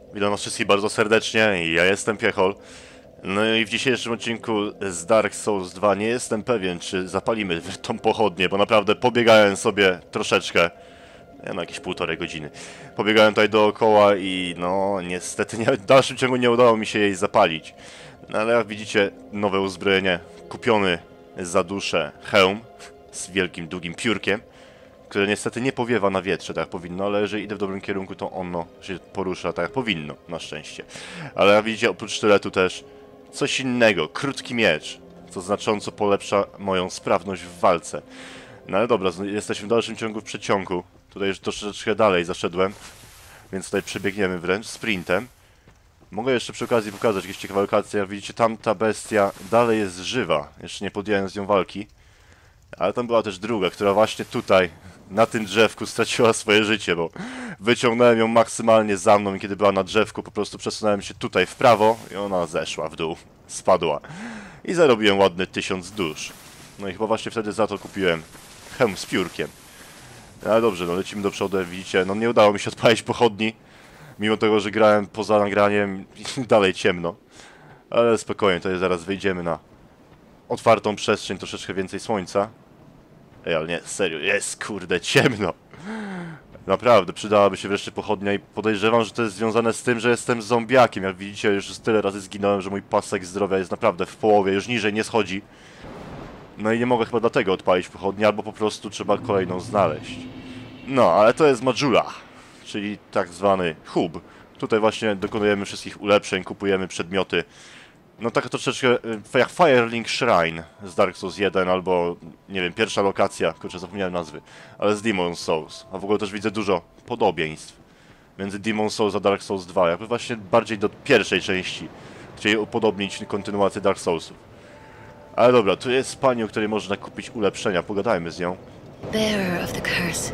Witam was wszystkich bardzo serdecznie, ja jestem Piechol. No i w dzisiejszym odcinku z Dark Souls 2 nie jestem pewien, czy zapalimy tą pochodnię, bo naprawdę pobiegałem sobie troszeczkę. No jakieś 1,5 godziny. Pobiegałem tutaj dookoła i no niestety w dalszym ciągu nie udało mi się jej zapalić. No ale jak widzicie, nowe uzbrojenie, kupiony za duszę hełm z wielkim, długim piórkiem, które niestety nie powiewa na wietrze tak jak powinno, ale jeżeli idę w dobrym kierunku, to ono się porusza tak jak powinno, na szczęście. Ale jak widzicie, oprócz sztyletu też coś innego, krótki miecz, co znacząco polepsza moją sprawność w walce. No ale dobra, jesteśmy w dalszym ciągu w przeciągu. Tutaj już troszeczkę dalej zaszedłem, więc tutaj przebiegniemy wręcz sprintem. Mogę jeszcze przy okazji pokazać jakieś ciekawe lokacje. Jak widzicie, tamta bestia dalej jest żywa. Jeszcze nie podjąłem z nią walki. Ale tam była też druga, która właśnie tutaj, na tym drzewku straciła swoje życie, bo wyciągnąłem ją maksymalnie za mną i kiedy była na drzewku, po prostu przesunąłem się tutaj w prawo i ona zeszła w dół, spadła. I zarobiłem ładny 1000 dusz. No i chyba właśnie wtedy za to kupiłem hełm z piórkiem. Ale dobrze, no lecimy do przodu, jak widzicie, no nie udało mi się odpalić pochodni, mimo tego, że grałem poza nagraniem i dalej ciemno. Ale spokojnie, tutaj zaraz wyjdziemy na otwartą przestrzeń, troszeczkę więcej słońca. Ej, ale nie, serio, jest kurde ciemno. Naprawdę, przydałaby się wreszcie pochodnia i podejrzewam, że to jest związane z tym, że jestem zombiakiem. Jak widzicie, już tyle razy zginąłem, że mój pasek zdrowia jest naprawdę w połowie, już niżej nie schodzi. No i nie mogę chyba dlatego odpalić pochodni, albo po prostu trzeba kolejną znaleźć. No, ale to jest Majula, czyli tak zwany hub. Tutaj właśnie dokonujemy wszystkich ulepszeń, kupujemy przedmioty. No tak troszeczkę jak Firelink Shrine z Dark Souls 1 albo, nie wiem, pierwsza lokacja, kurczę zapomniałem nazwy, ale z Demon Souls. A w ogóle też widzę dużo podobieństw między Demon Souls a Dark Souls 2, jakby właśnie bardziej do pierwszej części. Chcieli upodobnić kontynuację Dark Soulsów. Ale dobra, tu jest pani, u której można kupić ulepszenia, pogadajmy z nią. Bearer of the curse.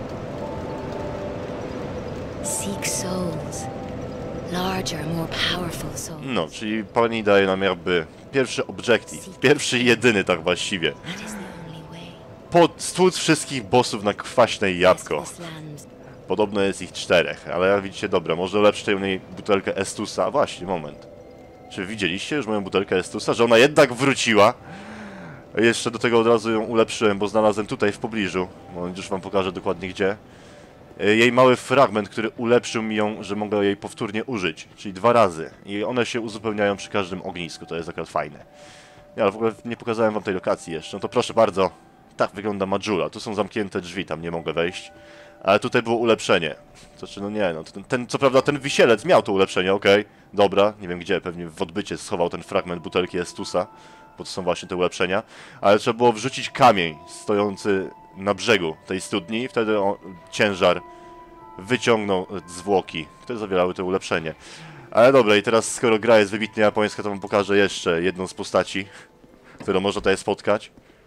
Seek souls. Larger, more powerful souls. No, czyli pani daje nam jakby pierwszy objective, pierwszy i jedyny tak właściwie. That is the only way. Stłuc wszystkich bossów na kwaśne jabłko. This land. Podobno jest ich 4, ale jak widzicie, dobra, może ulepszyć tej butelkę Estusa. Właśnie, moment. Czy widzieliście już moją butelkę Estusa? Że ona jednak wróciła. Jeszcze do tego od razu ją ulepszyłem, bo znalazłem tutaj w pobliżu. Moment, już wam pokażę dokładnie gdzie. Jej mały fragment, który ulepszył mi ją, że mogę jej powtórnie użyć. Czyli 2 razy. I one się uzupełniają przy każdym ognisku, to jest akurat fajne. Nie, ale w ogóle nie pokazałem wam tej lokacji jeszcze. No to proszę bardzo, tak wygląda Majula. Tu są zamknięte drzwi, tam nie mogę wejść. Ale tutaj było ulepszenie. Znaczy, no nie, no co prawda ten wisielec miał to ulepszenie, okej. Dobra, nie wiem gdzie, pewnie w odbycie schował ten fragment butelki Estusa, bo to są właśnie te ulepszenia. Ale trzeba było wrzucić kamień stojący na brzegu tej studni i wtedy ciężar wyciągnął zwłoki, które zawierały to ulepszenie. Ale dobra, i teraz skoro gra jest wybitnie japońska, to wam pokażę jeszcze jedną z postaci, którą można tutaj spotkać.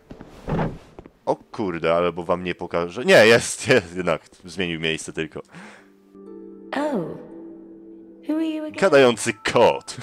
O kurde, albo wam nie pokażę. Nie, jest, jednak. Zmienił miejsce tylko. Oh. Who are you again? Gadający kot.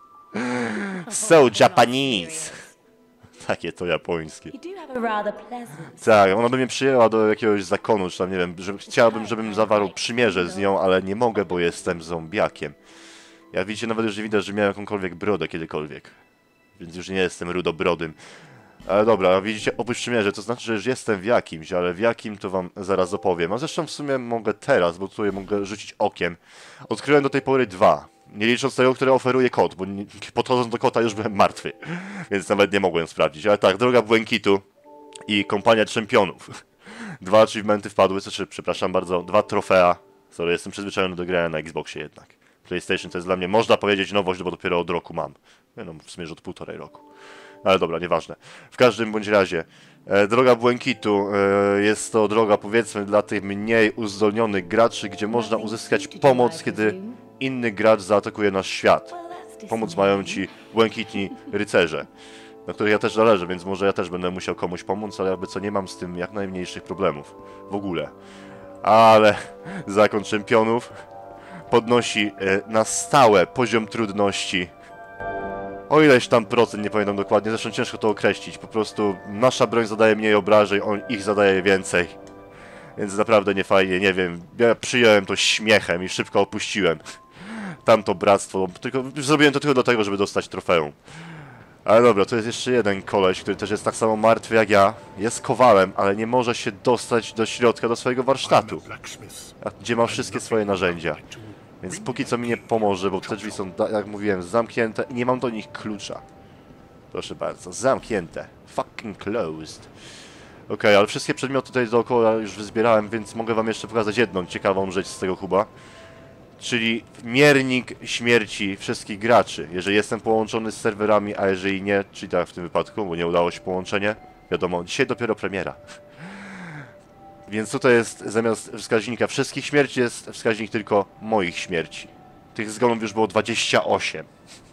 So Japanese. Takie to japońskie. You do have a rather pleasant. Tak, ona by mnie przyjęła do jakiegoś zakonu, czy tam nie wiem, chciałabym, żebym zawarł przymierze z nią, ale nie mogę, bo jestem zombiakiem. Jak widzicie, nawet już nie widać, że miałem jakąkolwiek brodę kiedykolwiek. Więc już nie jestem rudobrodym. Ale dobra, widzicie, oprócz przymierze, to znaczy, że już jestem w jakimś, ale w jakim to wam zaraz opowiem. A zresztą w sumie mogę teraz, bo tutaj mogę rzucić okiem. Odkryłem do tej pory 2. Nie licząc tego, które oferuje kot, bo podchodząc do kota już byłem martwy. Więc nawet nie mogłem sprawdzić. Ale tak, Droga Błękitu i Kompania Czempionów. 2 achievementy wpadły, znaczy, przepraszam bardzo, 2 trofea. Sorry, jestem przyzwyczajony do grania na Xboxie jednak. PlayStation to jest dla mnie, można powiedzieć, nowość, bo dopiero od roku mam. No, w sumie, że od 1,5 roku. Ale dobra, nieważne. W każdym bądź razie, Droga Błękitu jest to droga, powiedzmy, dla tych mniej uzdolnionych graczy, gdzie można uzyskać pomoc, kiedy inny gracz zaatakuje nasz świat. Pomóc mają ci błękitni rycerze, na których ja też należę, więc może ja też będę musiał komuś pomóc, ale jakby co, nie mam z tym jak najmniejszych problemów. W ogóle. Ale Zakon Czempionów podnosi na stałe poziom trudności. O ileś tam procent, nie pamiętam dokładnie, zresztą ciężko to określić. Po prostu nasza broń zadaje mniej obrażeń, ich zadaje więcej. Więc naprawdę nie fajnie, nie wiem. Ja przyjąłem to śmiechem i szybko opuściłem tamto bractwo, tylko zrobiłem to tylko dlatego, żeby dostać trofeum. Ale dobra, to jest jeszcze jeden koleś, który też jest tak samo martwy jak ja. Jest kowalem, ale nie może się dostać do środka, do swojego warsztatu, gdzie ma wszystkie swoje narzędzia. Więc póki co mi nie pomoże, bo te drzwi są, jak mówiłem, zamknięte i nie mam do nich klucza. Proszę bardzo, zamknięte. Fucking closed. Okej, ale wszystkie przedmioty tutaj dookoła już wyzbierałem, więc mogę wam jeszcze pokazać jedną ciekawą rzecz z tego huba. Czyli miernik śmierci wszystkich graczy. Jeżeli jestem połączony z serwerami, a jeżeli nie, czyli tak w tym wypadku, bo nie udało się połączenie. Wiadomo, dzisiaj dopiero premiera. Więc tutaj jest zamiast wskaźnika wszystkich śmierci jest wskaźnik tylko moich śmierci. Tych zgonów już było 28.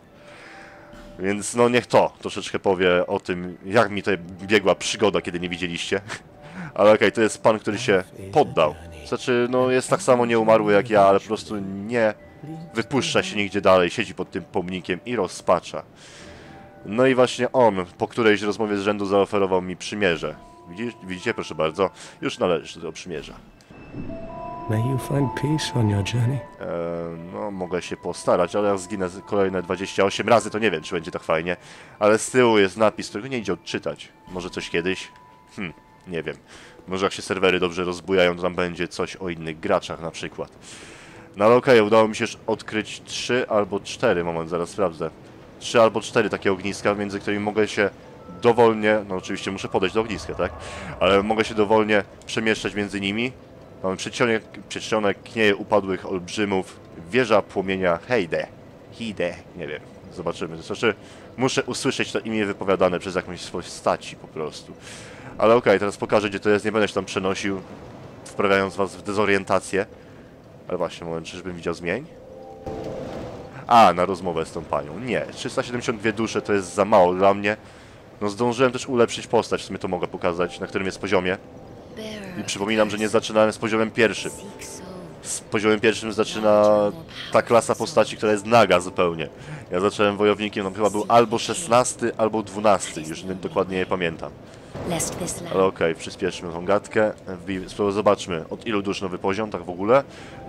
Więc no niech to troszeczkę powie o tym, jak mi tutaj biegła przygoda, kiedy nie widzieliście. Ale okej, to jest pan, który się poddał. Znaczy, no jest tak samo nieumarły jak ja, ale po prostu nie wypuszcza się nigdzie dalej, siedzi pod tym pomnikiem i rozpacza. No i właśnie on po którejś rozmowie z rzędu zaoferował mi przymierze. Widzicie, proszę bardzo, już należy do tego przymierza. May you find peace on your journey. No, mogę się postarać, ale jak zginę kolejne 28 razy, to nie wiem, czy będzie tak fajnie. Ale z tyłu jest napis, którego nie idzie odczytać. Może coś kiedyś? Nie wiem. Może jak się serwery dobrze rozbujają, to tam będzie coś o innych graczach na przykład. No ale okej, udało mi się już odkryć 3 albo 4, moment, zaraz sprawdzę. 3 albo 4 takie ogniska, między którymi mogę się dowolnie, no oczywiście muszę podejść do ogniska, tak? Ale mogę się dowolnie przemieszczać między nimi. Mamy przedsionek knieje upadłych olbrzymów, wieża płomienia Heide. Nie wiem, zobaczymy. To znaczy, muszę usłyszeć to imię wypowiadane przez jakąś swoją staci po prostu. Ale okej, teraz pokażę, gdzie to jest, nie będę się tam przenosił, wprawiając was w dezorientację. Ale właśnie, moment, czyżbym widział zmień? A, na rozmowę z tą panią. Nie, 372 dusze to jest za mało dla mnie. No zdążyłem też ulepszyć postać, w sumie to mogę pokazać, na którym jest poziomie. I przypominam, że nie zaczynałem z poziomem pierwszym. Z poziomem pierwszym zaczyna ta klasa postaci, która jest naga zupełnie. Ja zacząłem wojownikiem, on chyba był albo 16, albo 12, już dokładnie nie pamiętam. Ale okej, przyspieszmy tą gadkę. Zobaczmy, od ilu dusz nowy poziom, tak w ogóle.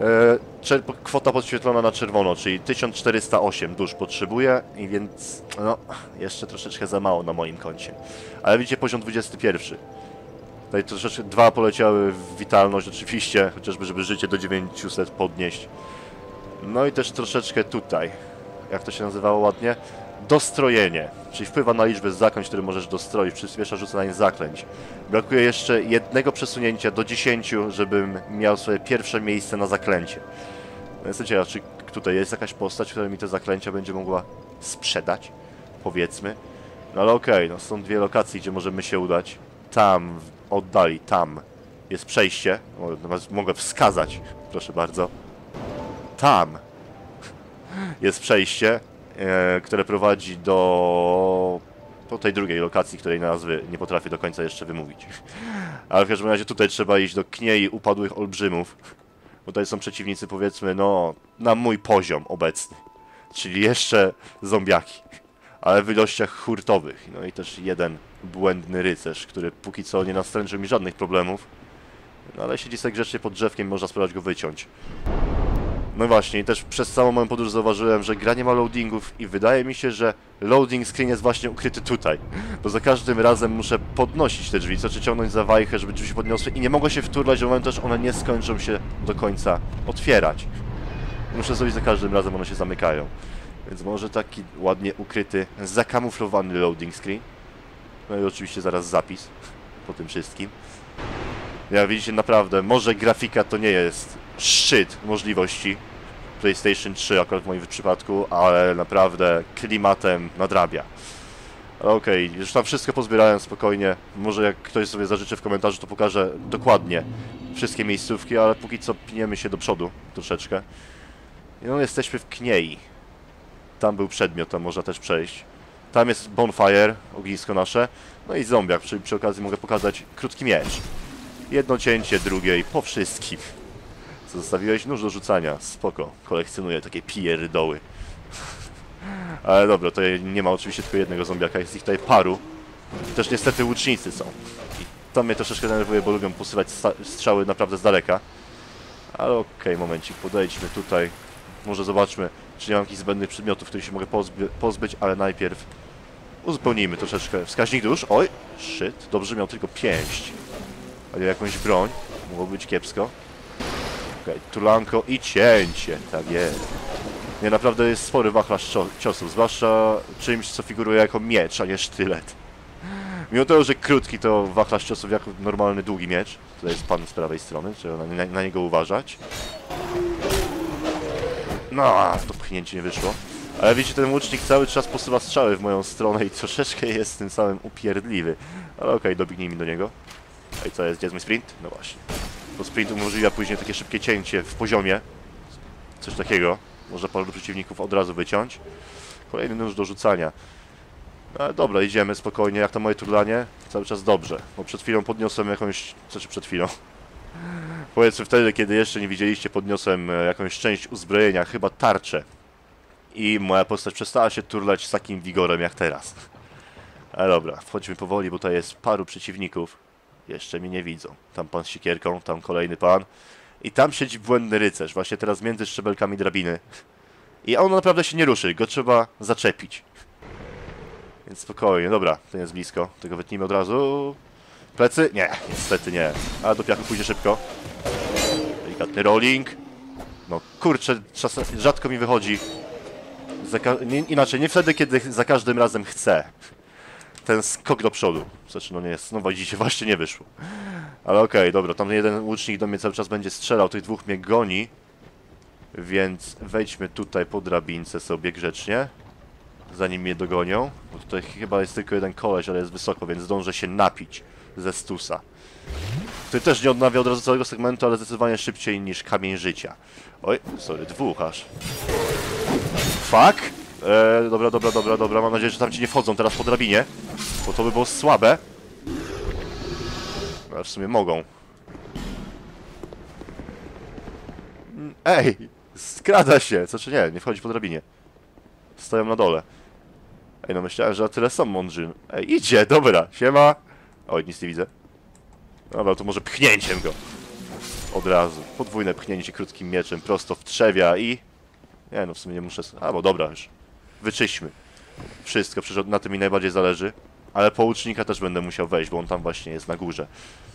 Kwota podświetlona na czerwono, czyli 1408 dusz potrzebuję, i więc no, jeszcze troszeczkę za mało na moim koncie. Ale widzicie, poziom 21. Tutaj troszeczkę 2 poleciały w witalność oczywiście, chociażby żeby życie do 900 podnieść. No i też troszeczkę tutaj, jak to się nazywało ładnie? Dostrojenie, czyli wpływa na liczbę zaklęć, które możesz dostroić, przyspiesza rzucanie zaklęć. Brakuje jeszcze jednego przesunięcia do 10, żebym miał swoje pierwsze miejsce na zaklęcie. No jestem ciekaw, czy tutaj jest jakaś postać, która mi te zaklęcia będzie mogła sprzedać, powiedzmy. No ale okej, no są 2 lokacje, gdzie możemy się udać. Tam, w oddali, tam jest przejście, mogę wskazać, proszę bardzo. Tam jest przejście, które prowadzi do tej drugiej lokacji, której nazwy nie potrafię do końca jeszcze wymówić. Ale w każdym razie tutaj trzeba iść do kniei upadłych olbrzymów. Bo tutaj są przeciwnicy, powiedzmy, no, na mój poziom obecny. Czyli jeszcze zombiaki. Ale w ilościach hurtowych. No i też jeden błędny rycerz, który póki co nie nastręczył mi żadnych problemów. No ale siedzi sobie grzecznie pod drzewkiem, można spróbować go wyciąć. No właśnie, i też przez całą moją podróż zauważyłem, że gra nie ma loadingów i wydaje mi się, że loading screen jest właśnie ukryty tutaj. Bo za każdym razem muszę podnosić te drzwi, czy ciągnąć za wajchę, żeby drzwi się podniosły i nie mogę się wturlać, że momentu też one nie skończą się do końca otwierać. Muszę zrobić za każdym razem, one się zamykają. Więc może taki ładnie ukryty, zakamuflowany loading screen. No i oczywiście zaraz zapis po tym wszystkim. Jak widzicie, naprawdę, może grafika to nie jest szczyt możliwości PlayStation 3 akurat w moim przypadku, ale naprawdę klimatem nadrabia. Ale okej, już tam wszystko pozbierałem spokojnie. Może jak ktoś sobie zażyczy w komentarzu, to pokażę dokładnie wszystkie miejscówki, ale póki co pniemy się do przodu troszeczkę. I no, jesteśmy w Kniei. Tam był przedmiot, tam można też przejść. Tam jest bonfire, ognisko nasze. No i zombiak, czyli przy okazji mogę pokazać krótki miecz. Jedno cięcie, drugie i po wszystkim. Co zostawiłeś? Nóż do rzucania. Spoko. Kolekcjonuję takie pierdoły. Ale dobra, tutaj nie ma oczywiście tylko jednego zombiaka, jest ich tutaj paru. Też niestety łucznicy są. I to mnie troszeczkę denerwuje, bo lubią posyłać strzały naprawdę z daleka. Ale okej, momencik, podejdźmy tutaj Może zobaczmy, czy nie mam jakichś zbędnych przedmiotów, których się mogę pozbyć, ale najpierw uzupełnijmy troszeczkę wskaźnik dusz. Oj, shit, dobrze, miał tylko pięść. Ale jakąś broń, mogło być kiepsko. Okej, tulanko i cięcie, tak jest. Nie, naprawdę jest spory wachlarz ciosów, zwłaszcza czymś, co figuruje jako miecz, a nie sztylet. Mimo tego, że krótki, to wachlarz ciosów jak normalny, długi miecz. Tutaj jest pan z prawej strony, trzeba na niego uważać. No, to pchnięcie nie wyszło. Ale widzicie, ten łucznik cały czas posuwa strzały w moją stronę i troszeczkę jest tym samym upierdliwy. Ale okej, dobiegnijmy do niego. I co jest? Gdzie jest mój sprint? No właśnie. Bo sprint umożliwia później takie szybkie cięcie w poziomie. Coś takiego. Można paru przeciwników od razu wyciąć. Kolejny nóż do rzucania. Ale dobra, idziemy spokojnie. Jak to moje turlanie? Cały czas dobrze. Bo przed chwilą podniosłem jakąś... Znaczy przed chwilą. Powiedzmy wtedy, kiedy jeszcze nie widzieliście, podniosłem jakąś część uzbrojenia, chyba tarczę. I moja postać przestała się turlać z takim wigorem jak teraz. Ale dobra, wchodźmy powoli, bo tutaj jest paru przeciwników. Jeszcze mnie nie widzą. Tam pan z siekierką, tam kolejny pan. I tam siedzi błędny rycerz, właśnie teraz między szczebelkami drabiny. I on naprawdę się nie ruszy, go trzeba zaczepić. Więc spokojnie, dobra, ten jest blisko. Tego wytnijmy od razu. Plecy? Nie, niestety nie. Ale do piachu pójdzie szybko. Delikatny rolling. No kurczę, czasem rzadko mi wychodzi. Inaczej, nie wtedy, kiedy za każdym razem chcę. Ten skok do przodu. Znaczy, no nie jest, no widzicie, właśnie nie wyszło. Ale okej, dobra, tam jeden łucznik do mnie cały czas będzie strzelał, tych dwóch mnie goni. Więc wejdźmy tutaj po drabince sobie grzecznie. Zanim mnie dogonią. Bo tutaj chyba jest tylko jeden koleś, ale jest wysoko, więc zdążę się napić ze stusa. Który też nie odnawia od razu całego segmentu, ale zdecydowanie szybciej niż kamień życia. Oj, sorry, dwóch aż. Fuck! Dobra. Mam nadzieję, że tam ci nie wchodzą teraz po drabinie. Bo to by było słabe. Ale w sumie mogą. Ej! Skrada się! Co czy nie wchodzi po drabinie. Stoją na dole. Ej, no myślałem, że na tyle są mądrzy. Ej, idzie, dobra, siema. Oj, nic nie widzę. Dobra, to może pchnięciem go. Od razu. Podwójne pchnięcie krótkim mieczem prosto w trzewia i... Nie no, w sumie nie muszę... A, bo dobra już. Wyczyśćmy. Wszystko, przecież na tym mi najbardziej zależy. Ale po łucznika też będę musiał wejść, bo on tam właśnie jest na górze.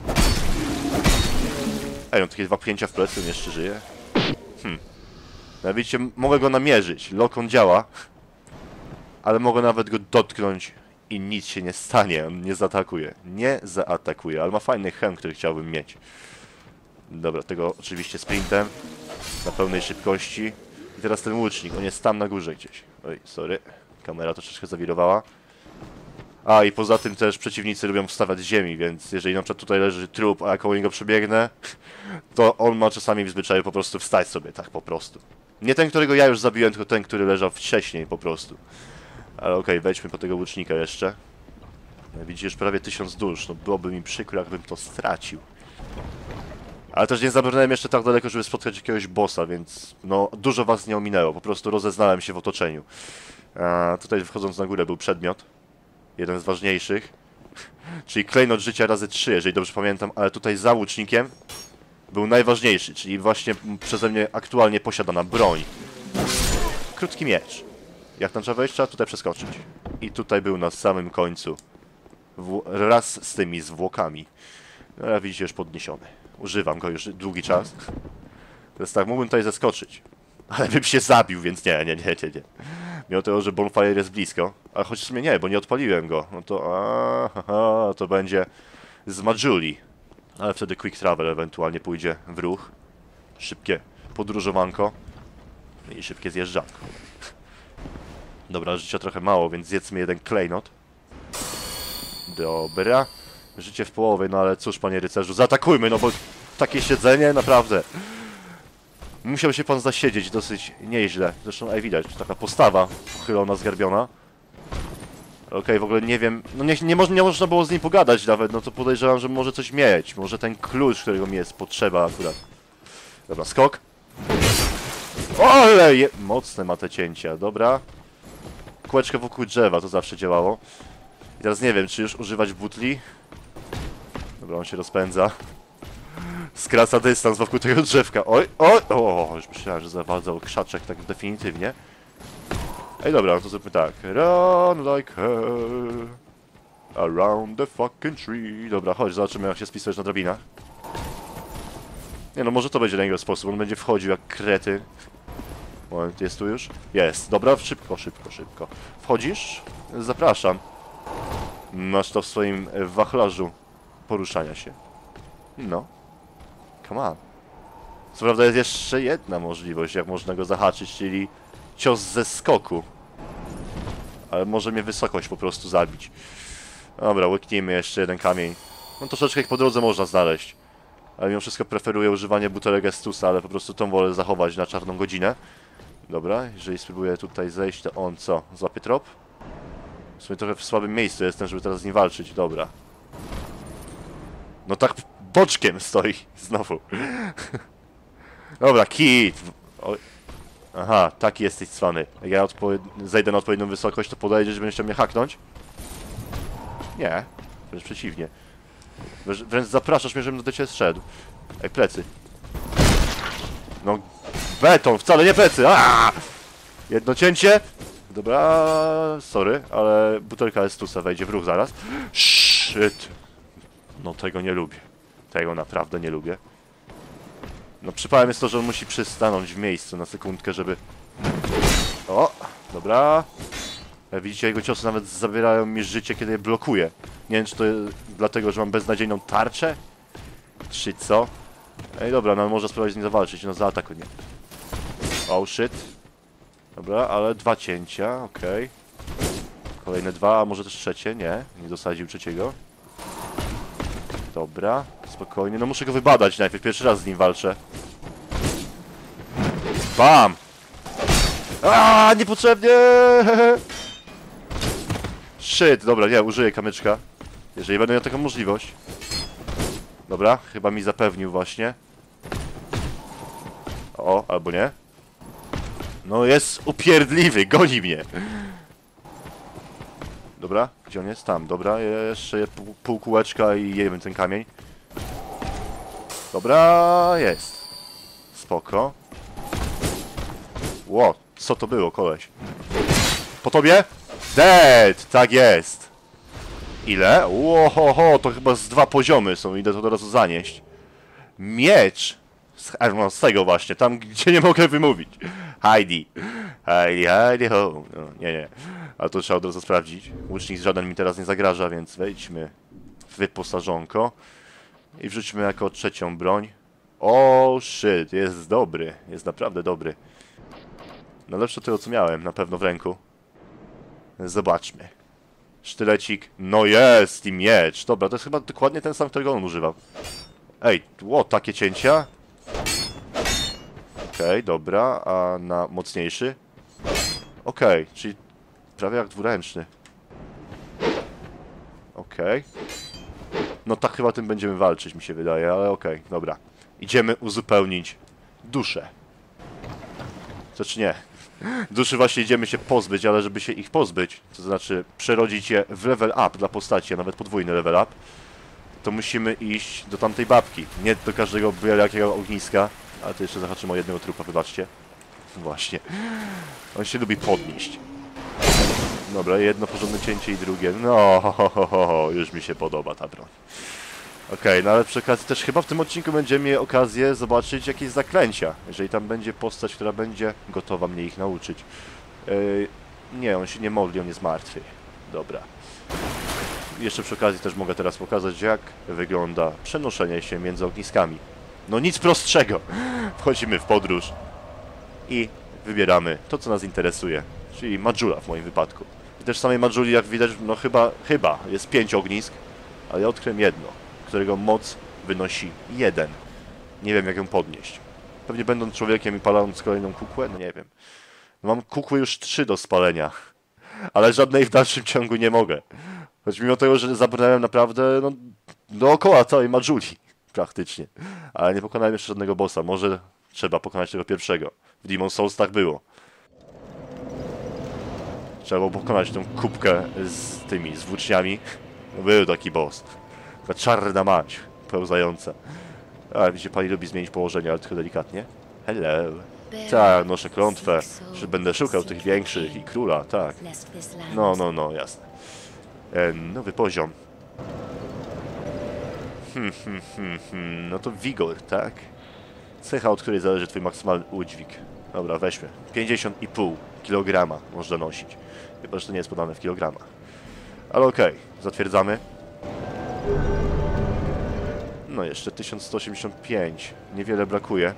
Ej, no takie dwa pchnięcia w plecy, on jeszcze żyje. No widzicie, mogę go namierzyć. Lokon działa. Ale mogę nawet go dotknąć i nic się nie stanie. On nie zaatakuje. Nie zaatakuje, ale ma fajny hełm, który chciałbym mieć. Dobra, tego oczywiście sprintem. Na pełnej szybkości. I teraz ten łucznik, on jest tam na górze gdzieś. Oj, sorry. Kamera troszeczkę zawirowała. A, i poza tym też przeciwnicy lubią wstawać z ziemi, więc jeżeli na przykład tutaj leży trup, a koło niego przebiegę, to on ma czasami w zwyczaju po prostu wstać sobie, tak po prostu. Nie ten, którego ja już zabiłem, tylko ten, który leżał wcześniej po prostu. Ale okej, wejdźmy po tego łucznika jeszcze. No, widzicie, już prawie 1000 dusz, no byłoby mi przykro, jakbym to stracił. Ale też nie zabrnąłem jeszcze tak daleko, żeby spotkać jakiegoś bossa, więc no dużo was nie ominęło, po prostu rozeznałem się w otoczeniu. Tutaj wchodząc na górę był przedmiot. Jeden z ważniejszych. Czyli klejnot życia razy 3, jeżeli dobrze pamiętam, ale tutaj za łucznikiem był najważniejszy, czyli właśnie przeze mnie aktualnie posiadana broń. Krótki miecz. Jak tam trzeba wejść? Trzeba tutaj przeskoczyć. I tutaj był na samym końcu. Raz z tymi zwłokami. No ale widzicie, już podniesiony. Używam go już długi czas. Teraz tak, mógłbym tutaj zeskoczyć. Ale bym się zabił, więc nie. Mimo tego, że bonfire jest blisko. Ale choć w sumie nie, bo nie odpaliłem go. No to... to będzie z Majuli. Ale wtedy quick travel ewentualnie pójdzie w ruch. Szybkie podróżowanko. I szybkie zjeżdżanko. Dobra, życia trochę mało, więc zjedzmy jeden klejnot. Dobra. Życie w połowie, no ale cóż, panie rycerzu, zaatakujmy, no bo takie siedzenie, naprawdę. Musiał się pan zasiedzieć dosyć nieźle. Zresztą, widać, taka postawa pochylona, zgarbiona. Okej, w ogóle nie wiem, no nie można było z nim pogadać nawet, no to podejrzewam, że może coś mieć. Może ten klucz, którego mi jest potrzeba akurat. Dobra, skok. Ale mocne ma te cięcia, dobra. Kółeczko wokół drzewa, to zawsze działało. I teraz nie wiem, czy już używać butli. Dobra, on się rozpędza. Skraca dystans wokół tego drzewka. Oj, oj, o, już myślałem, że zawadzał krzaczek tak definitywnie. Ej, dobra, no to zróbmy tak. Run like hell around the fucking tree. Dobra, chodź, zobaczymy, jak się spisujesz na drabinach. Nie no, może to będzie na jego sposób. On będzie wchodził jak krety. Moment, jest tu już? Jest. Dobra, szybko, szybko, szybko. Wchodzisz? Zapraszam. Masz to w swoim wachlarzu poruszania się. No. Come on. Co prawda jest jeszcze jedna możliwość, jak można go zahaczyć, czyli cios ze skoku. Ale może mnie wysokość po prostu zabić. Dobra, łyknijmy jeszcze jeden kamień. No troszeczkę ich po drodze można znaleźć. Ale mimo wszystko preferuję używanie butelek Estusa, ale po prostu tą wolę zachować na czarną godzinę. Dobra, jeżeli spróbuję tutaj zejść, to on co? Złapie trop? W sumie trochę w słabym miejscu jestem, żeby teraz z nim walczyć. Dobra. No tak boczkiem stoi. Znowu. Dobra, kit. Oj. Aha, taki jesteś cwany. Jak ja zejdę na odpowiednią wysokość, to podejdziesz, że będziesz chciał mnie haknąć? Nie. Wręcz przeciwnie. Wręcz zapraszasz mnie, żebym do ciebie zszedł. Ej, plecy. No, beton, wcale nie plecy. Aaaa! Jedno cięcie. Dobra, sorry, ale butelka Estusa wejdzie w ruch zaraz. Shit. No tego nie lubię. Tego naprawdę nie lubię. No przypałem jest to, że on musi przystanąć w miejscu na sekundkę, żeby... O, dobra. Widzicie, jego ciosy nawet zabierają mi życie, kiedy je blokuję. Nie wiem, czy to dlatego, że mam beznadziejną tarczę? Czy co? Ej, dobra, no może spróbować z nim zawalczyć, no zaatakuj mnie. Oh shit. Dobra, ale dwa cięcia, okej. Kolejne dwa, a może też trzecie? Nie, nie dosadził trzeciego. Dobra, spokojnie, no muszę go wybadać najpierw, pierwszy raz z nim walczę. Bam! Aaaa, niepotrzebnie! Shit, dobra, nie, użyję kamyczka. Jeżeli będę miał taką możliwość. Dobra, chyba mi zapewnił właśnie. O, albo nie. No jest upierdliwy, goni mnie. Dobra, gdzie on jest? Tam, dobra, jeszcze pół kółeczka i jemy ten kamień. Dobra, jest. Spoko. Ło, co to było, koleś? Po tobie? Dead, tak jest. Ile? Łohoho, to chyba z 2 poziomy są, idę to od razu zanieść. Miecz! Z tego właśnie, tam gdzie nie mogę wymówić. Heidi. Heidi, Heidi ho. No, nie. Ale to trzeba od razu sprawdzić. Łucznik żaden mi teraz nie zagraża, więc wejdźmy w wyposażonko. I wrzućmy jako trzecią broń. O shit, jest dobry. Jest naprawdę dobry. No lepsze tego, co miałem na pewno w ręku. Zobaczmy. Sztylecik. No jest i miecz. Dobra, to jest chyba dokładnie ten sam, którego on używał. Ej, takie cięcia. Okej, dobra, a na mocniejszy? Okej, czyli prawie jak dwuręczny. Okej. No tak chyba tym będziemy walczyć, mi się wydaje, ale okej, dobra. Idziemy uzupełnić duszę. Znaczy nie. Duszy właśnie idziemy się pozbyć, ale żeby się ich pozbyć, to znaczy przerodzić je w level up dla postaci, a nawet podwójny level up, to musimy iść do tamtej babki. Nie do każdego byle jakiego ogniska, ale to jeszcze zahaczymy o jednego trupa, wybaczcie. Właśnie. On się lubi podnieść. Dobra, jedno porządne cięcie i drugie. No, już mi się podoba ta broń. Okej, no ale przy okazji też chyba w tym odcinku będziemy mieli okazję zobaczyć jakieś zaklęcia. Jeżeli tam będzie postać, która będzie gotowa mnie ich nauczyć. Nie, on się nie modli, on jest martwy. Dobra. Jeszcze przy okazji też mogę teraz pokazać, jak wygląda przenoszenie się między ogniskami. No nic prostszego. Wchodzimy w podróż i wybieramy to, co nas interesuje. Czyli Majula w moim wypadku. I też w samej Majuli, jak widać, no chyba jest 5 ognisk, ale ja odkryłem jedno, którego moc wynosi 1. Nie wiem, jak ją podnieść. Pewnie będąc człowiekiem i paląc kolejną kukłę, no nie wiem. Mam kukły już 3 do spalenia, ale żadnej w dalszym ciągu nie mogę. Choć mimo tego, że zabrałem naprawdę no, dookoła całej Majuli, praktycznie. Ale nie pokonałem jeszcze żadnego bossa. Może trzeba pokonać tego pierwszego. W Demon's Souls tak było. Trzeba było pokonać tą kubkę z włóczniami. Był taki boss. Taka czarna mać pełzająca. A, widzicie, pani lubi zmienić położenie, ale tylko delikatnie. Hello. Tak, noszę klątwę, że będę szukał tych większych i króla, tak. No, jasne. Nowy poziom. No to wigor, tak? Cecha, od której zależy twój maksymalny udźwig. Dobra, weźmy. 50,5 kg można nosić. Chyba, że to nie jest podane w kilogramach. Ale okej, zatwierdzamy. No jeszcze 1185. Niewiele brakuje.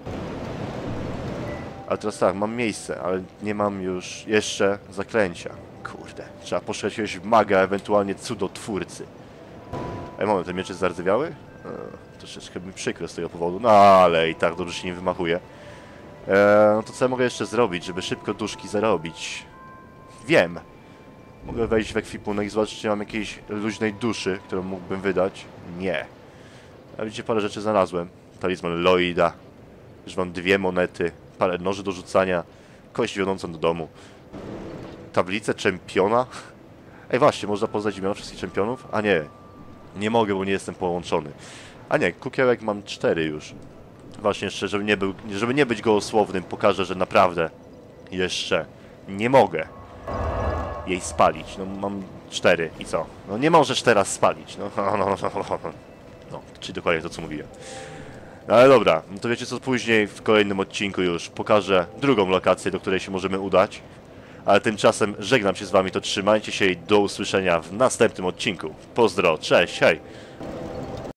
Ale teraz tak, mam miejsce, ale nie mam już jeszcze zaklęcia. Kurde, trzeba poszukać jakiegoś maga, ewentualnie cudotwórcy. Ej, moment, te miecze zardzewiały? Troszeczkę mi przykro z tego powodu, no ale i tak dobrze się nie wymachuje. No to co ja mogę jeszcze zrobić, żeby szybko duszki zarobić? Wiem. Mogę wejść w ekwipunek i zobaczyć, czy mam jakiejś luźnej duszy, którą mógłbym wydać. Nie. A widzicie, parę rzeczy znalazłem. Talizman Lloyda. Już mam 2 monety, parę noży do rzucania, kość wiodącą do domu. Tablicę czempiona? Ej, właśnie, można poznać imiona wszystkich czempionów? A nie. Nie mogę, bo nie jestem połączony. A nie, kukiełek mam 4 już. Właśnie jeszcze, żeby nie być gołosłownym, pokażę, że naprawdę jeszcze nie mogę jej spalić. No mam 4 i co? No nie możesz teraz spalić. No, czyli dokładnie to, co mówiłem. No ale dobra, no to wiecie co, później w kolejnym odcinku już pokażę drugą lokację, do której się możemy udać. Ale tymczasem żegnam się z wami, to trzymajcie się i do usłyszenia w następnym odcinku. Pozdro, cześć, hej!